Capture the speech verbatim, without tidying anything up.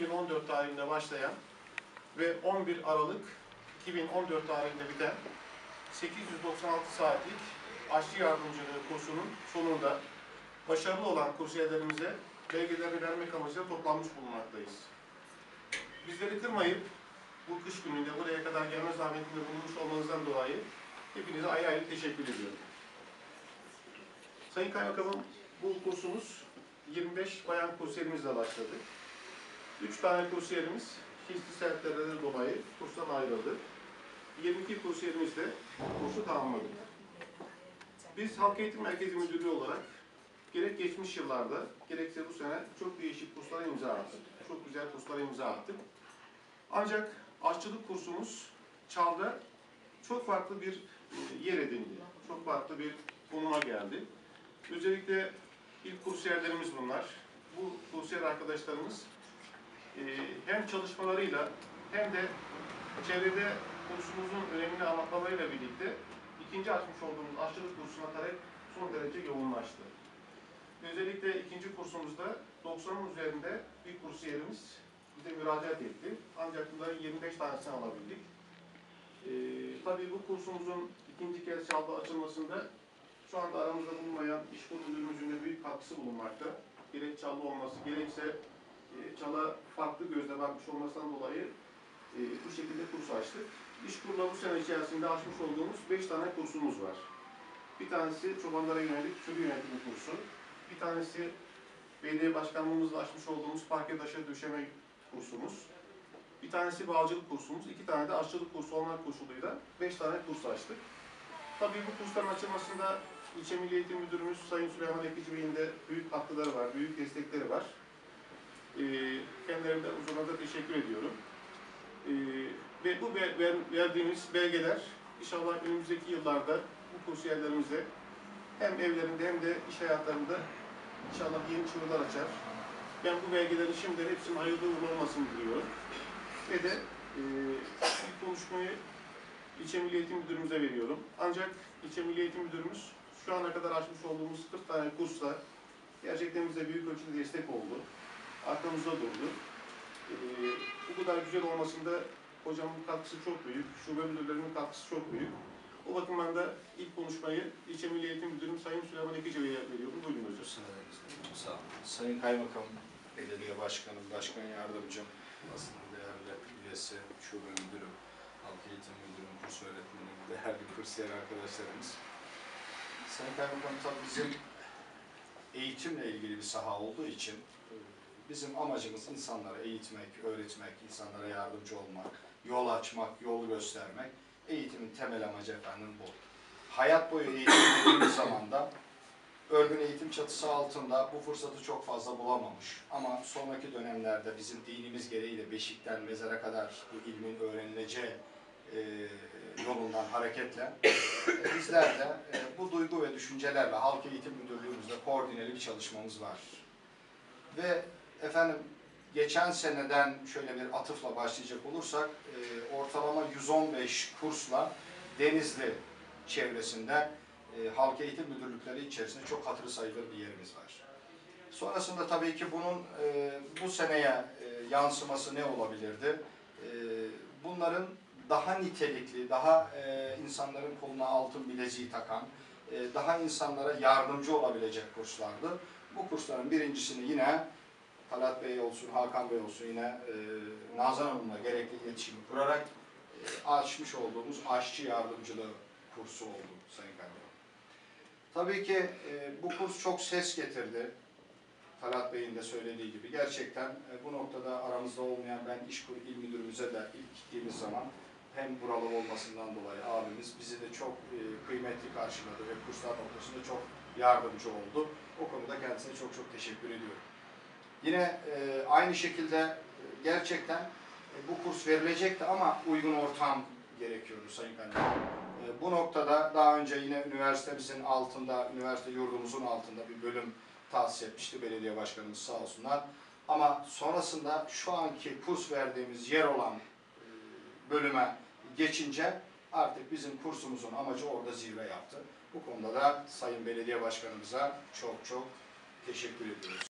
iki bin on dört tarihinde başlayan ve on bir Aralık iki bin on dört tarihinde biten sekiz yüz doksan altı saatlik aşçı yardımcılığı kursunun sonunda başarılı olan kursiyerlerimize belgeleri vermek amacıyla toplanmış bulunmaktayız. Bizleri kırmayıp bu kış gününde buraya kadar gelme zahmetinde bulunmuş olmanızdan dolayı hepinize ayrı ayrı teşekkür ediyorum. Sayın Kaymakamım, bu kursumuz yirmi beş bayan kursiyerimizle başladı. üç tane kursiyerimiz çeşitli sebeplerden dolayı kurstan ayrıldı. yirmi iki kursiyerimiz de kursu tamamladı. Biz Halk Eğitim Merkezi Müdürlüğü olarak gerek geçmiş yıllarda gerekse bu sene çok değişik kurslara imza attık. Çok güzel kurslara imza attık. Ancak aşçılık kursumuz Çal'da çok farklı bir yer edindi. Çok farklı bir konuma geldi. Özellikle ilk kursiyerlerimiz bunlar. Bu kursiyer arkadaşlarımız hem çalışmalarıyla hem de çevrede kursumuzun önemini anlatmalarıyla birlikte ikinci açmış olduğumuz aşçılık kursuna talep son derece yoğunlaştı. Özellikle ikinci kursumuzda doksanın üzerinde bir kursiyerimiz bize müracaat etti. Ancak bunların yirmi beş tanesini alabildik. Ee, tabii bu kursumuzun ikinci kez Çal'da açılmasında şu anda aramızda bulunmayan İşkur Müdürümüzün de büyük katkısı bulunmakta. Gerek Çal'da olması, gerekse e, Çal'a farklı gözle bakmış olmasından dolayı e, bu şekilde kurs açtık. İşkur'la bu sene içerisinde açmış olduğumuz beş tane kursumuz var. Bir tanesi çobanlara yönelik sürü yönetimi kursu. Bir tanesi belediye başkanlığımızla açmış olduğumuz parke taşı döşeme kursumuz. Bir tanesi bağcılık kursumuz, iki tane de aşçılık kursu olmak koşuluyla beş tane kurs açtık. Tabii bu kursların açılmasında İlçe Milli Eğitim Müdürümüz Sayın Süleyman Ekici Bey'in de büyük katkıları var, büyük destekleri var. Ee, kendilerine uzun da teşekkür ediyorum. Ee, ve bu ver, ver, verdiğimiz belgeler inşallah önümüzdeki yıllarda bu kursiyerlerimize hem evlerinde hem de iş hayatlarında inşallah yeni çığırlar açar. Ben bu belgelerin şimdiden hepsinin hayırlı uğurlu olmasını diliyorum. Ve de e, ilk konuşmayı İlçe Milli Eğitim Müdürümüze veriyorum. Ancak İlçe Milli Eğitim Müdürümüz şu ana kadar açmış olduğumuz kırk tane kursla gerçekten bize büyük ölçüde destek oldu. Arkamızda durdu. E, bu kadar güzel olmasında hocamın katkısı çok büyük, şube müdürlerimin katkısı çok büyük. O bakımdan da ilk konuşmayı İlçe Milli Eğitim Müdürüm Sayın Süleyman Ekici Bey'e veriyorum. Buyurun hocam. Sağ olun. Sayın Kaymakam, Belediye Başkanım, Başkan Yardımcım, basın değerli üyesi, şube müdürüm, halk eğitim müdürüm, kurs öğretmenim, değerli kursiyer arkadaşlarımız. Sayın Kaymakam, tabii bizim eğitimle ilgili bir saha olduğu için bizim amacımız insanlara eğitmek, öğretmek, insanlara yardımcı olmak, yol açmak, yol göstermek. Eğitimin temel amacı efendim bu. Hayat boyu eğitim dediğimiz zaman da örgün eğitim çatısı altında bu fırsatı çok fazla bulamamış. Ama sonraki dönemlerde bizim dinimiz gereğiyle beşikten mezara kadar bu ilmin öğrenileceği e, yolundan hareketle e, bizler de e, bu duygu ve düşüncelerle Halk Eğitim Müdürlüğümüzde koordineli bir çalışmamız var. Ve efendim geçen seneden şöyle bir atıfla başlayacak olursak e, ortalama yüz on beş kursla Denizli çevresinde e, halk eğitim müdürlükleri içerisinde çok hatırı sayılır bir yerimiz var. Sonrasında tabii ki bunun e, bu seneye e, yansıması ne olabilirdi? E, bunların daha nitelikli, daha e, insanların koluna altın bileziği takan, e, daha insanlara yardımcı olabilecek kurslardı. Bu kursların birincisini yine Talat Bey olsun, Hakan Bey olsun yine e, Nazan Hanım'la gerekli iletişimi kurarak e, açmış olduğumuz aşçı yardımcılığı kursu oldu Sayın Kaymakam. Tabii ki e, bu kurs çok ses getirdi. Talat Bey'in de söylediği gibi. Gerçekten e, bu noktada aramızda olmayan ben İşkur İl Müdürümüze de ilk gittiğimiz zaman hem buralı olmasından dolayı abimiz bizi de çok e, kıymetli karşıladı ve kurslar noktasında çok yardımcı oldu. O konuda kendisine çok çok teşekkür ediyorum. Yine e, aynı şekilde e, gerçekten e, bu kurs verilecekti ama uygun ortam gerekiyordu Sayın Kaymakam. E, bu noktada daha önce yine üniversitemizin altında, üniversite yurdumuzun altında bir bölüm tahsis etmişti belediye başkanımız sağ olsunlar. Ama sonrasında şu anki kurs verdiğimiz yer olan e, bölüme geçince artık bizim kursumuzun amacı orada zirve yaptı. Bu konuda da Sayın Belediye Başkanımıza çok çok teşekkür ediyoruz.